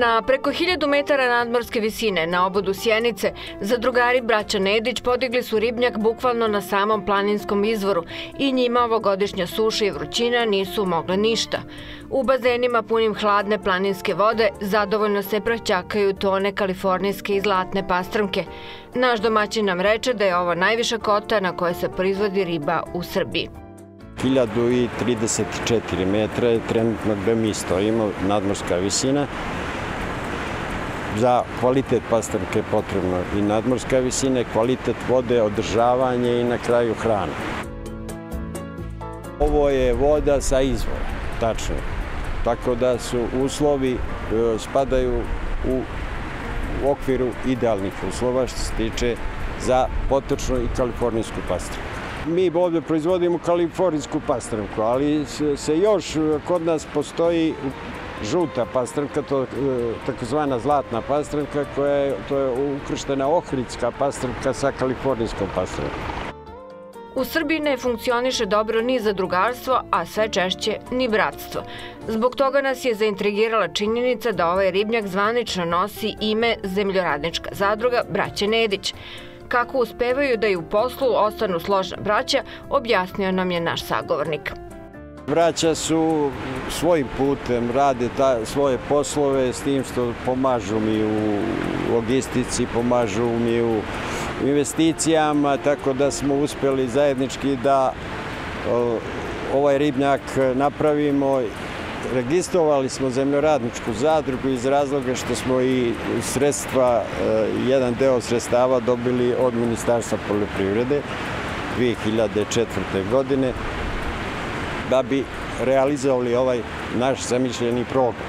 Na preko 1000 metara nadmorske visine na obodu Sjenice zadrugari braća Nedić podigli su ribnjak bukvalno na samom planinskom izvoru i njima ovogodišnja suša i vrućina nisu mogle ništa. U bazenima punim hladne planinske vode zadovoljno se praćakaju tone kalifornijske i zlatne pastrmke. Naš domaćin nam reče da je ovo najviša kota na kojoj se proizvodi riba u Srbiji. 1034 metra je trenutno gde mi stojimo, nadmorska visina. Za kvalitet pastrmke je potrebno i nadmorska visina, kvalitet vode, održavanje i na kraju hrana. Ovo je voda sa izvora, tačno. Tako da su uslovi spadaju u okviru idealnih uslova što se tiče za potočnu i kalifornijsku pastrmku. Mi ovdje proizvodimo kalifornijsku pastrmku, ali se još kod nas postoji žuta pastrmka, takozvana zlatna pastrmka, to je ukrštena ohridska pastrmka sa kalifornijskom pastrmkom. U Srbiji ne funkcioniše dobro ni zadrugarstvo, a sve češće ni bratstvo. Zbog toga nas je zaintrigirala činjenica da ovaj ribnjak zvanično nosi ime Zemljoradnička zadruga braće Nedić. Kako uspevaju da i u poslu ostanu složna braća, objasnio nam je naš sagovornik. Braća su svojim putem, rade svoje poslove s tim što pomažu mi u logistici, pomažu mi u investicijama, tako da smo uspjeli zajednički da ovaj ribnjak napravimo. Registrovali smo Zemljoradničku zadrugu iz razloga što smo i sredstva, jedan deo sredstava dobili od Ministarstva poljoprivrede 2004. godine da bi realizovali ovaj naš zamišljeni program.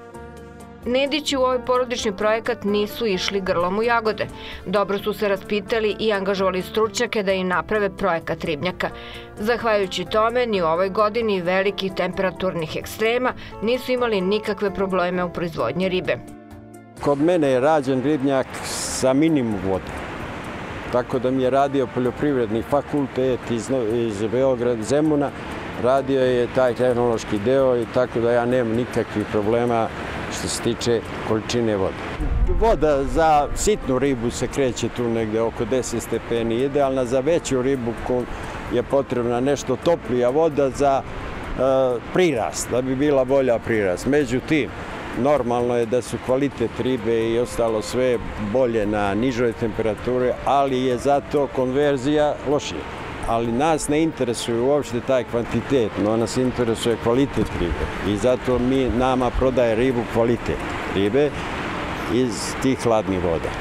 Nedići u ovaj porodični projekat nisu išli grlom u jagode. Dobro su se raspitali i angažovali stručnjake da im naprave projekat ribnjaka. Zahvaljujući tome, ni u ovoj godini velikih temperaturnih ekstrema nisu imali nikakve probleme u proizvodnji ribe. Kod mene je rađen ribnjak sa minimum vode. Tako da mi je radio poljoprivredni fakultet iz Beograda, Zemuna. Radio je taj tehnološki deo i tako da ja nemam nikakvih problema što se tiče količine vode. Voda za sitnu ribu se kreće tu negde oko 10 stepeni. Idealna za veću ribu je potrebna nešto toplija voda za prirast, da bi bila bolja prirast. Međutim, normalno je da su kvalitet ribe i ostalo sve bolje na nižoj temperaturi, ali je zato konverzija lošija. Ali nas ne interesuje uopšte taj kvantitet, no nas interesuje kvalitet ribe i zato nama prodaje ribu kvalitet ribe iz tih hladnih voda.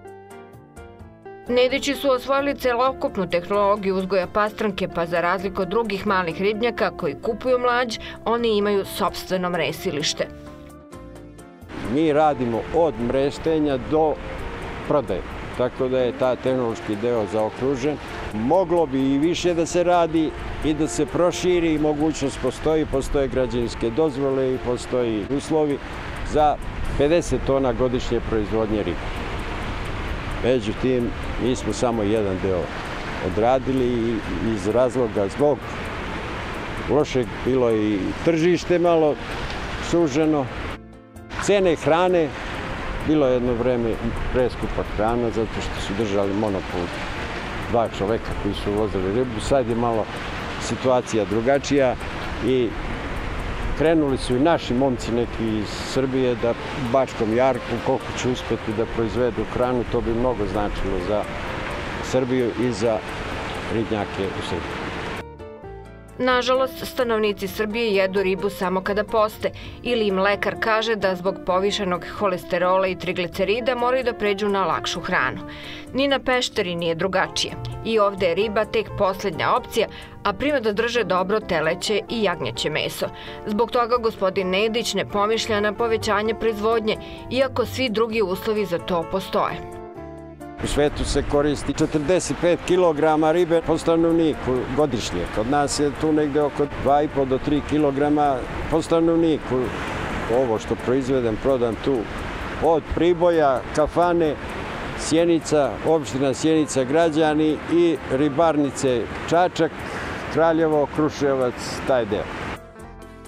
Nedići su osvojili celokupnu tehnologiju uzgoja pastrmke, pa za razliku od drugih malih ribnjaka koji kupuju mlađ, oni imaju sopstveno mrestilište. Mi radimo od mreštenja do prodaje. Tako da je taj tehnološki deo zaokružen. Moglo bi i više da se radi i da se proširi, mogućnost postoje građevinske dozvole i postoji uslovi za 50 tona godišnje proizvodnje ribe. Međutim, mi smo samo jedan deo odradili iz razloga zbog lošeg bilo i tržište malo suženo, cene hrane. Bilo je jedno vreme preskupa hrana zato što su držali monopol 2 čoveka koji su uvozili ribu. Sad je malo situacija drugačija i krenuli su i naši momci neki iz Srbije da u Bačkom Jarku koliko će uspeti da proizvedu hranu. To bi mnogo značilo za Srbiju i za ribnjake u Srbiji. Nažalost, stanovnici Srbije jedu ribu samo kada poste ili im lekar kaže da zbog povišenog holesterola i triglicerida moraju da pređu na lakšu hranu. Ni na Pešteri nije drugačije. I ovde je riba tek poslednja opcija, a prima da drže dobro teleće i jagnjeće meso. Zbog toga gospodin Nedić ne pomišlja na povećanje proizvodnje, iako svi drugi uslovi za to postoje. U svetu se koristi 45 kg ribe po stanovniku godišnje. Kod nas je tu negde oko 2,5 do 3 kg po stanovniku. Ovo što proizvedem, prodam tu od Priboja, Kafane, Sjenica, opština Sjenica, Građani i ribarnice Čačak, Kraljevo, Kruševac, taj deo.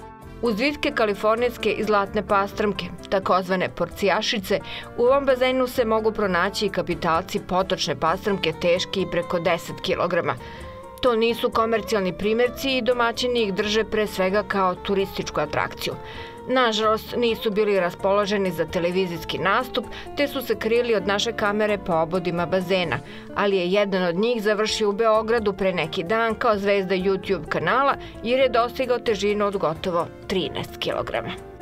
Uz vitke kalifornijske i zlatne pastrmke, takozvane porcijašice, u ovom bazenu se mogu pronaći i kapitalci potočne pastrmke teški i preko 10 kilograma. To nisu komercijalni primjerci i domaćini ih drže pre svega kao turističku atrakciju. Nažalost, nisu bili raspoloženi za televizijski nastup, te su se krili od naše kamere po obodima bazena, ali je jedan od njih završio u Beogradu pre neki dan kao zvezda YouTube kanala jer je dostigao težinu od gotovo 13 kilograma.